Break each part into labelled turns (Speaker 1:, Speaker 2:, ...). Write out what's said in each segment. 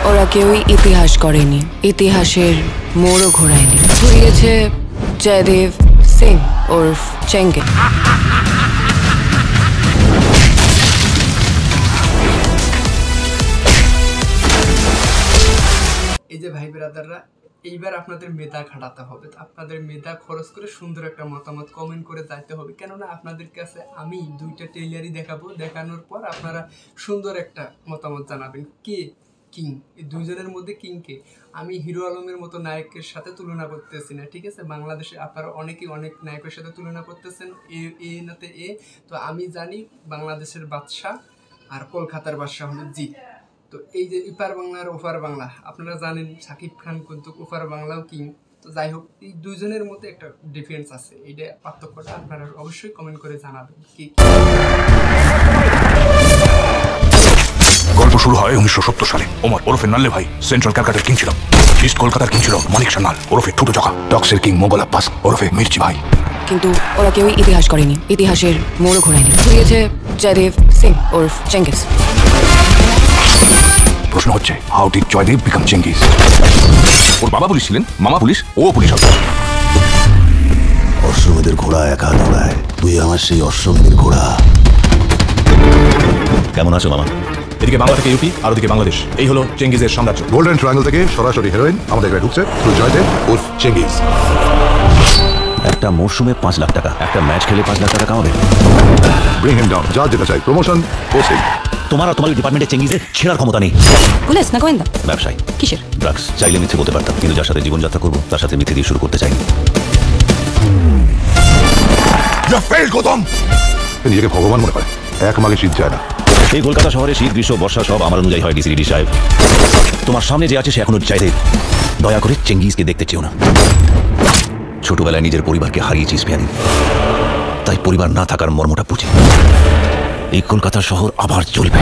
Speaker 1: ওরা কেউই ইতিহাস করেনি, ইতিহাসের মোড়ও ঘোরায়নি। ঘুরিয়েছে জয়দেব সিং ওরফ চেঙ্গিজ।
Speaker 2: এই যে ভাই ব্রাদাররা, এইবার আপনাদের মেধা খাটাতে হবে। আপনাদের মেধা খরচ করে সুন্দর একটা মতামত কমেন্ট করে যাইতে হবে, কেননা আপনাদের কাছে আমি দুইটা ট্রেলারই দেখাবো। দেখানোর পর আপনারা সুন্দর একটা মতামত জানাবেন কে কিং, এই দুইজনের মধ্যে কিংকে। আমি হিরো আলমের মতো নায়কের সাথে তুলনা করতেছি না, ঠিক আছে? বাংলাদেশে আপনারা অনেকেই অনেক নায়কের সাথে তুলনা করতেছেন, এ নাতে এ। তো আমি জানি বাংলাদেশের বাদশাহ আর কলকাতার বাদশাহ হলো জিৎ। তো এই যে ইপার বাংলা আর ওপার বাংলা, আপনারা জানেন সাকিব খান কিন্তু ওপার বাংলাও কিং। তো যাই হোক, এই দুইজনের মধ্যে একটা ডিফারেন্স আছে, এইটা পার্থক্যটা আপনারা অবশ্যই কমেন্ট করে জানাবেন। কি
Speaker 3: গল্প শুরু হয় 1970 সালে। ওমর ওরফে নাল্লে ভাই সেন্ট্রাল ক্যালকাটার কিং ছিল। ইস্ট কলকাতার কিং ছিল মানিক সান্যাল ওরফে ঠুটো চকা। টক্সের কিং মোগল আব্বাস ওরফে মির্চি ভাই।
Speaker 1: কিন্তু ওরা কেউই ইতিহাস করেনি, ইতিহাসের মোড়ও ঘোরায়নি। ঘুরিয়েছে জয়দেব সিং ওরফ চেঙ্গিজ।
Speaker 3: প্রশ্ন হচ্ছে, how did Joydev become Chengiz? ওর বাবা পুলিশ ছিলেন, মামা পুলিশ, ও পুলিশ হবে।
Speaker 4: অশ্বমেধের ঘোড়া একা দৌড়ায়, তুই আমার সেই অশ্বমেধের ঘোড়া।
Speaker 5: কেমন আছো মামা? এদিকে বাংলা থেকে ইউপি আর ওদিকে বাংলাদেশ। এই হলো চেঙ্গিজের সাম্রাজ্য।
Speaker 6: গোল্ডেন ট্রায়াঙ্গল থেকে সরাসরি হিরোইন আমাদের গায়ে ঢুকছে, জয়দেব উর্ফ চেঙ্গিজ।
Speaker 4: একটা মরশুমে 5 লাখ টাকা, একটা ম্যাচ খেলে 5 লাখ টাকা কামাবে।
Speaker 6: ব্রিং হিম ডাউন, যা যেটা চাই, প্রমোশন, পোস্টিং।
Speaker 4: তোমার আর তোমার ডিপার্টমেন্টে চেঙ্গিজের ছেড়ার ক্ষমতা নেই।
Speaker 1: পুলিশ না গোয়েন্দা?
Speaker 4: ব্যবসায়ী।
Speaker 1: কিসের?
Speaker 4: ড্রাগস। চাইলে মিথ্যে বলতে পারতাম, কিন্তু যার সাথে জীবনযাত্রা করবো তার সাথে মিথ্যে দিয়ে শুরু করতে চাই।
Speaker 6: নিজেকে ভগবান মনে করে, এক মাগে শীত যায় না।
Speaker 4: এই কলকাতা শহরে শীত গ্রীষ্ম বর্ষা সব আমার অনুযায়ী হয় ডিসি সাহেব। তোমার সামনে যে আছে সে এখনো জয়দেব। দয়া করে চেঙ্গিজকে দেখতে চেও না। ছোটবেলায় নিজের পরিবারকে হারিয়েছিস পেয়ারি, তাই পরিবার না থাকার মর্মটা বুঝে এই কলকাতা শহর আবার চলবে।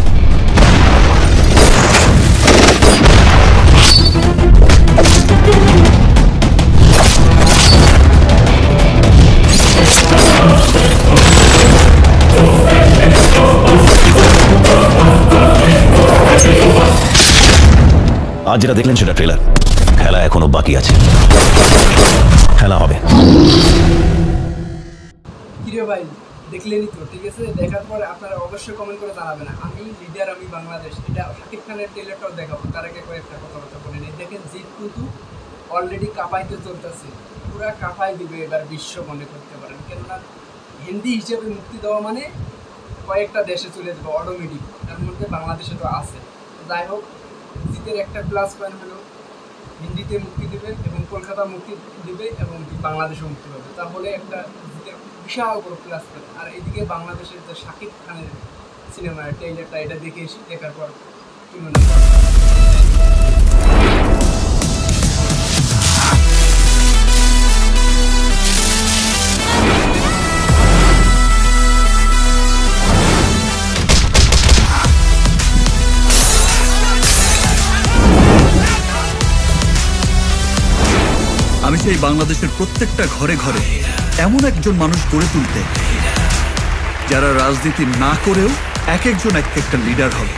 Speaker 4: আজ যেটা দেখলেন সেটা ট্রেলার, খেলা এখনো বাকি আছে। খেলা হবে।
Speaker 2: কিরে ভাই, দেখলেনই তো, ঠিক আছে? দেখার পরে আপনারা অবশ্যই কমেন্ট করে জানাবেন। আমি লিডার, আমি বাংলাদেশ, এটা সাকিব খানের ট্রেলারটাও দেখাবো। তার আগে কয়েকটা কথাবার্তা বলে নেই। দেখেন, জিৎ কিন্তু অলরেডি কাঁপাইতে চলতেছে, পুরা কাঁপাই দিবে এবার বিশ্ব মনে করতে পারেন। কেননা হিন্দি হিসেবে মুক্তি দেওয়া মানে কয়েকটা দেশে চলে যাবে অটোমেটিক, তার মধ্যে বাংলাদেশে তো আছে। যাই হোক, জিতের একটা প্লাস পয়েন্ট হলো হিন্দিতে মুক্তি দেবে এবং কলকাতা মুক্তি দেবে এবং বাংলাদেশও মুক্তি পাবে। তাহলে একটা জিতের বিশাল বড় প্লাস পয়েন্ট। আর এইদিকে বাংলাদেশের যে সাকিব খানের সিনেমার ট্রেইলারটা, এটা দেখে এসে দেখার পর তুলনা।
Speaker 7: আমি চাই বাংলাদেশের প্রত্যেকটা ঘরে ঘরে এমন একজন মানুষ গড়ে তুলতে, যারা রাজনীতি না করেও এক একজন এক একটা লিডার হবে।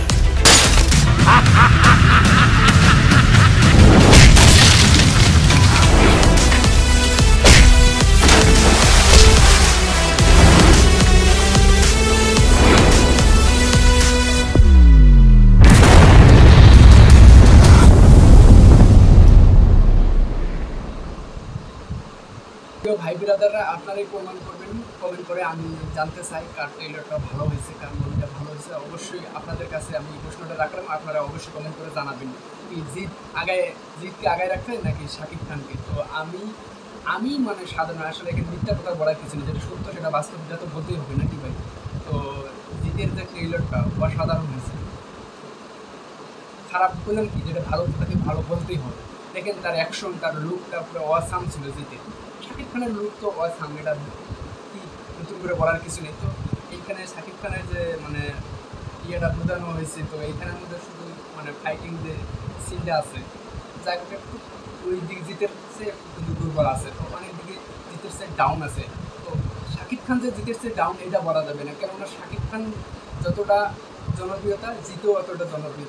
Speaker 2: ভাই ব্রাদাররা, আপনারাই কমেন্ট করবেন, কমেন্ট করে আমি জানতে চাই কার ট্রেলারটা ভালো হয়েছে, কার মুভিটা ভালো হয়েছে। অবশ্যই আপনাদের কাছে আমি এই প্রশ্নটা রাখলাম, আপনারা অবশ্যই কমেন্ট করে জানাবেন। কি জিতকে আগায় রাখবেন নাকি সাকিব খানকে? তো আমি মানে সাধারণ, আসলে এখানে মিথ্যা কথা বলার কিছু নেই, যেটা সত্য সেটা বাস্তব, যেটা তো বলতেই হবে নাকি ভাই? তো জিতের যে ট্রেলারটা অসাধারণ হয়েছে। খারাপ বললাম কি, যেটা ভালো তাকে ভালো বলতেই হবে। দেখেন তার অ্যাকশন, তার লুকটা পুরো অসাম ছিল জিতের। সাকিব খানের লুক তো অসাম, এটা কি নতুন করে বলার কিছু নেই। তো এইখানে সাকিব খানের যে মানে ইয়েটা বোঝানো হয়েছে, তো এইখানের মধ্যে শুধু মানে ফাইটিং যে সিনটা আছে, জায়গাটা একটু ওই দিক জিতের চেয়ে কিন্তু দুর্বল আছে। তো অনেক দিকে জিতের চেয়ে ডাউন আছে। তো সাকিব খান যে জিতের চেয়ে ডাউন এটা বলা যাবে না, কেননা সাকিব খান যতটা জনপ্রিয়তা, জিতেও অতটা জনপ্রিয়তা।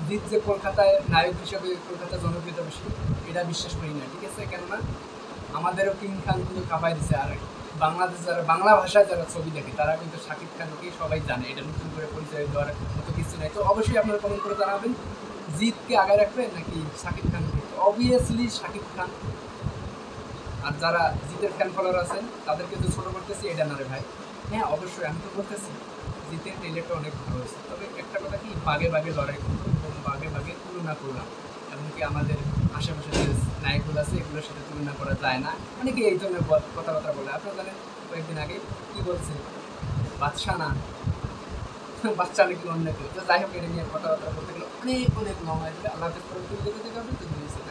Speaker 2: জিৎ যে কলকাতায় নায়ক হিসেবে কলকাতায় জনপ্রিয়তা বেশি এটা বিশ্বাস করি না, ঠিক আছে? কেননা আমাদেরও কিং খান কিন্তু কাঁপাই দিছে। আর বাংলাদেশ যারা বাংলা ভাষায় যারা ছবি দেখে তারা কিন্তু শাকিব খানকে সবাই জানে, এটা নতুন করে পরিচয় দেওয়ার মতো কিছু নেই। তো অবশ্যই আপনারা কমেন্ট করে জানাবেন জিৎকে আগে রাখবেন নাকি শাকিব খানকে। তো অবভিয়াসলি শাকিব খান। আর যারা জিতের ফ্যান ফলোয়ার আছেন তাদেরকে তো ছোটো করতেছি এটা না রে ভাই। হ্যাঁ অবশ্যই আমি তো বলতেছি জিতের ট্রেলারটা অনেক ভালো হয়েছে, তবে একটা কথা কি বাগে বাগে লড়াই করলাম এবং বাগে বাগে তুলনা করলাম, এমনকি আমাদের আশেপাশে যে নায়কগুলো আছে এগুলোর সাথে তুলনা করা যায় না, অনেকে এই ধরনের কথাবার্তা বলে। আপনারা জানেন কয়েকদিন আগে কী বলছে, বাদশা না বাচ্চা নাকি অন্য কেউ। তো যাই হোক এটা নিয়ে কথাবার্তা বলতে গেলে অনেক লং হয়ে যাবে। আল্লাহ হাফেজ, পরবর্তী ভিডিওতে দেখা হবে।